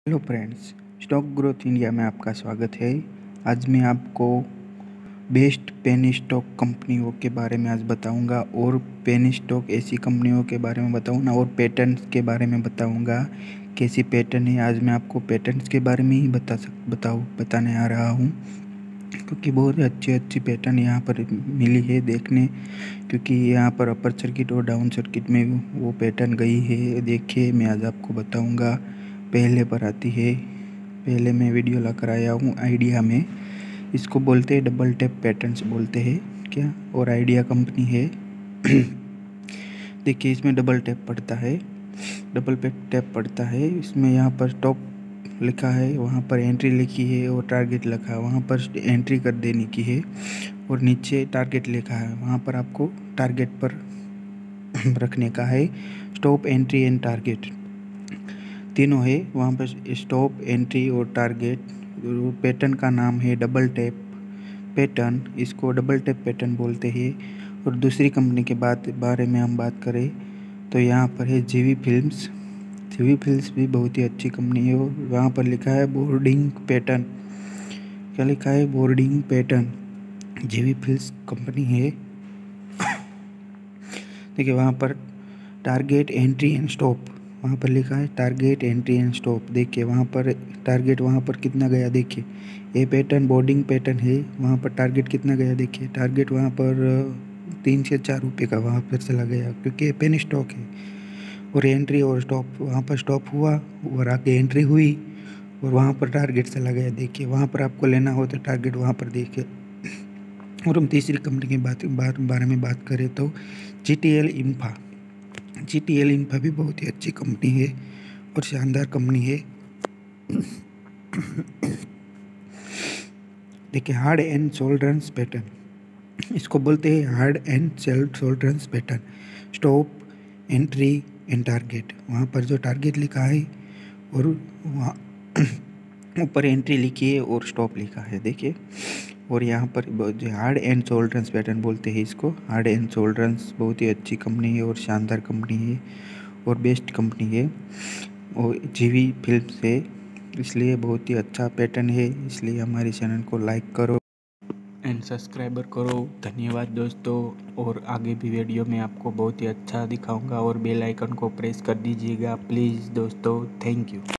Hello friends, stock growth India में आपका स्वागत है। आज मैं आपको बेस्ट पेनी स्टॉक कंपनियों के बारे में आज बताऊंगा और पेनी स्टॉक ऐसी कंपनियों के बारे में बताऊंगा और पैटर्न्स के बारे में बताऊंगा। कैसी पैटर्न है, आज मैं आपको पैटर्न्स के बारे में ही बताने आ रहा हूं, क्योंकि बहुत अच्छी पैटर्न यहाँ पर मिली है देखने। क्योंकि यहाँ पर अपर सर्किट और डाउन सर्किट में वो पैटर्न गई है। देखिए, मैं आज आपको बताऊंगा। पहले पर आती है, पहले मैं वीडियो ला कर आया हूँ आइडिया में। इसको बोलते हैं डबल टैप पैटर्न्स बोलते हैं क्या, और आइडिया कंपनी है। देखिए, इसमें डबल टैप पड़ता है, डबल टैप पड़ता है। इसमें यहाँ पर टॉप लिखा है, वहाँ पर एंट्री लिखी है और टारगेट लिखा है, वहाँ पर एंट्री कर देने की है। और नीचे टारगेट लिखा है, वहाँ पर आपको टारगेट पर रखने का है। स्टॉप, एंट्री एंड टारगेट तीनों है वहाँ पर। स्टॉप, एंट्री और टारगेट। पैटर्न का नाम है डबल टैप पैटर्न, इसको डबल टैप पैटर्न बोलते हैं। और दूसरी कंपनी के बारे में हम बात करें तो यहाँ पर है जीवी फिल्म्स। जीवी फिल्म्स भी बहुत ही अच्छी कंपनी है। और वहाँ पर लिखा है बोर्डिंग पैटर्न। क्या लिखा है? Boarding pattern. GV films company है। देखिए, वहाँ पर टारगेट, एंट्री एंड स्टॉप, वहाँ पर लिखा है टारगेट, एंट्री एंड स्टॉप। देखिए, वहाँ पर टारगेट वहाँ पर कितना गया, देखिए ये पैटर्न बोर्डिंग पैटर्न है। वहाँ पर टारगेट कितना गया, देखिए टारगेट वहाँ पर 3 से 4 रुपये का वहाँ पर चला गया, क्योंकि पेनी स्टॉक है। और एंट्री और स्टॉप, वहाँ पर स्टॉप हुआ और आगे एंट्री हुई और वहाँ पर टारगेट चला गया। देखिए, वहाँ पर आपको लेना हो तो टारगेट वहाँ पर देखिए। और हम तीसरी कंपनी के बारे में बात करें तो जीटीएल इंफा। जीटीएल इंफा भी बहुत ही अच्छी कंपनी है और शानदार कंपनी है। देखिए, हार्ड एंड सोल्ड्रेंस पैटर्न, इसको बोलते हैं head and shoulders pattern. Stop, entry and target, वहाँ पर जो टारगेट लिखा है और वहाँ ऊपर एंट्री लिखी है और स्टॉप लिखा है। देखिए, और यहाँ पर जो हार्ड एंड सोल्ड्रेंस पैटर्न बोलते हैं इसको। हार्ड एंड सोल्ड्रेंस बहुत ही अच्छी कंपनी है और शानदार कंपनी है और बेस्ट कंपनी है। और जीवी फिल्म से, इसलिए बहुत ही अच्छा पैटर्न है। इसलिए हमारे चैनल को लाइक करो एंड सब्सक्राइबर करो। धन्यवाद दोस्तों। और आगे भी वीडियो में आपको बहुत ही अच्छा दिखाऊंगा और बेल आइकन को प्रेस कर दीजिएगा प्लीज़ दोस्तों। Thank you.